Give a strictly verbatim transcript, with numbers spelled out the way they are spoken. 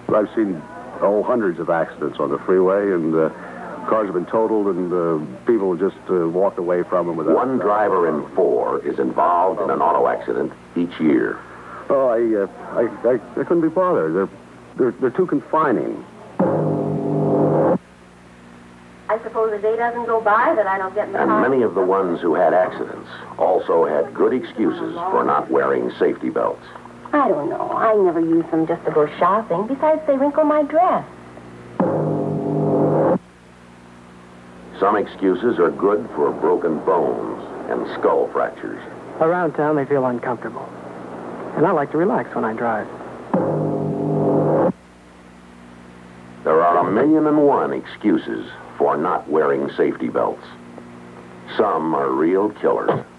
I've seen, oh, hundreds of accidents on the freeway, and uh, cars have been totaled, and uh, people just uh, walked away from them without... One driver in four is involved in an auto accident each year. Oh, I, uh, I, I, I couldn't be bothered. They're, they're, they're too confining. I suppose a day doesn't go by that I don't get in the And car. many of the ones who had accidents also had good excuses for not wearing safety belts. I don't know. I never use them just to go shopping. Besides, they wrinkle my dress. Some excuses are good for broken bones and skull fractures. Around town, they feel uncomfortable. And I like to relax when I drive. There are a million and one excuses for not wearing safety belts. Some are real killers.